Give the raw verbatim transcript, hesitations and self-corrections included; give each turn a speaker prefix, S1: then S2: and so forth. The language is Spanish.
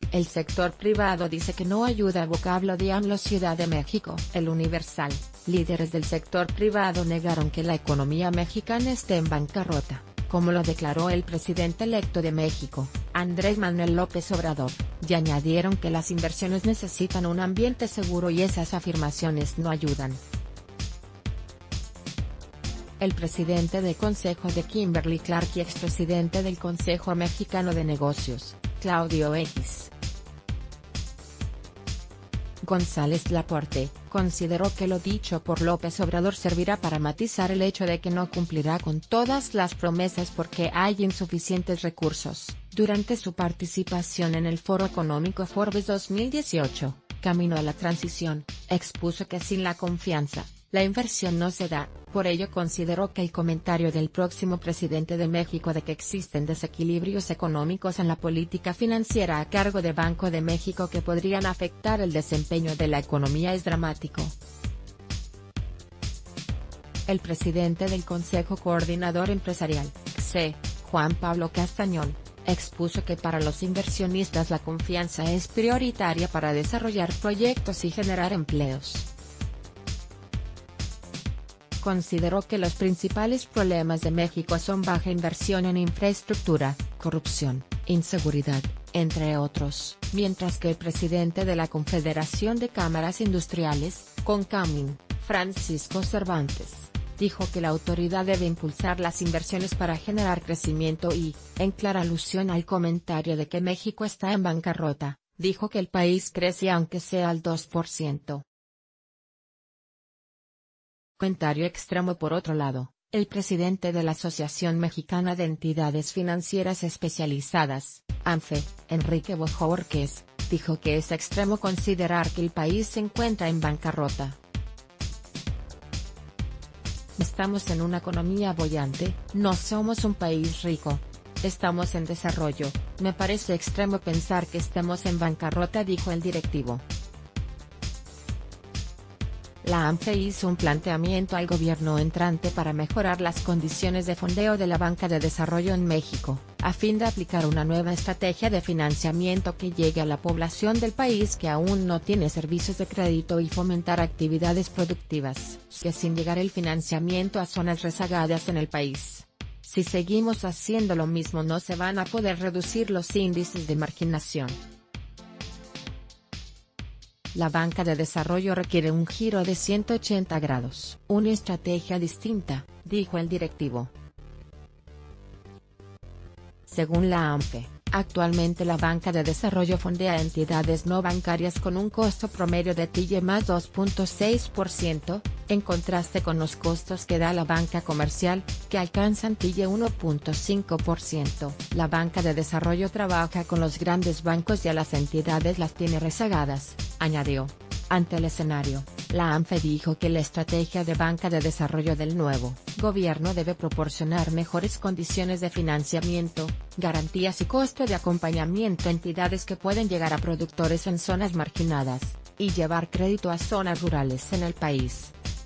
S1: El sector privado dice que no ayuda. Vocablo de AMLO. Ciudad de México. El Universal. Líderes del sector privado negaron que la economía mexicana esté en bancarrota, como lo declaró el presidente electo de México, Andrés Manuel López Obrador, y añadieron que las inversiones necesitan un ambiente seguro y esas afirmaciones no ayudan. El presidente del Consejo de Kimberly Clark y expresidente del Consejo Mexicano de Negocios, Claudio X. González Laporte, consideró que lo dicho por López Obrador servirá para matizar el hecho de que no cumplirá con todas las promesas porque hay insuficientes recursos. Durante su participación en el Foro Económico Forbes dos mil dieciocho, Camino a la Transición, expuso que sin la confianza, la inversión no se da. Por ello consideró que el comentario del próximo presidente de México de que existen desequilibrios económicos en la política financiera a cargo de Banco de México que podrían afectar el desempeño de la economía es dramático. El presidente del Consejo Coordinador Empresarial, C E, Juan Pablo Castañón, expuso que para los inversionistas la confianza es prioritaria para desarrollar proyectos y generar empleos. Consideró que los principales problemas de México son baja inversión en infraestructura, corrupción, inseguridad, entre otros, mientras que el presidente de la Confederación de Cámaras Industriales, CONCAMIN, Francisco Cervantes, dijo que la autoridad debe impulsar las inversiones para generar crecimiento y, en clara alusión al comentario de que México está en bancarrota, dijo que el país crece aunque sea al dos por ciento. Comentario extremo. Por otro lado, el presidente de la Asociación Mexicana de Entidades Financieras Especializadas, ANFE, Enrique Bojorquez, dijo que es extremo considerar que el país se encuentra en bancarrota. Estamos en una economía boyante, no somos un país rico. Estamos en desarrollo, me parece extremo pensar que estemos en bancarrota, dijo el directivo. La ANFE hizo un planteamiento al gobierno entrante para mejorar las condiciones de fondeo de la banca de desarrollo en México, a fin de aplicar una nueva estrategia de financiamiento que llegue a la población del país que aún no tiene servicios de crédito y fomentar actividades productivas, que sin llegar el financiamiento a zonas rezagadas en el país. Si seguimos haciendo lo mismo no se van a poder reducir los índices de marginación. La banca de desarrollo requiere un giro de ciento ochenta grados, una estrategia distinta, dijo el directivo. Según la ANFE, actualmente la banca de desarrollo fondea a entidades no bancarias con un costo promedio de T I E más dos punto seis por ciento, en contraste con los costos que da la banca comercial, que alcanzan T I E uno punto cinco por ciento. La banca de desarrollo trabaja con los grandes bancos y a las entidades las tiene rezagadas, añadió. Ante el escenario, la ANFE dijo que la estrategia de banca de desarrollo del nuevo gobierno debe proporcionar mejores condiciones de financiamiento, garantías y costo de acompañamiento a entidades que pueden llegar a productores en zonas marginadas, y llevar crédito a zonas rurales en el país.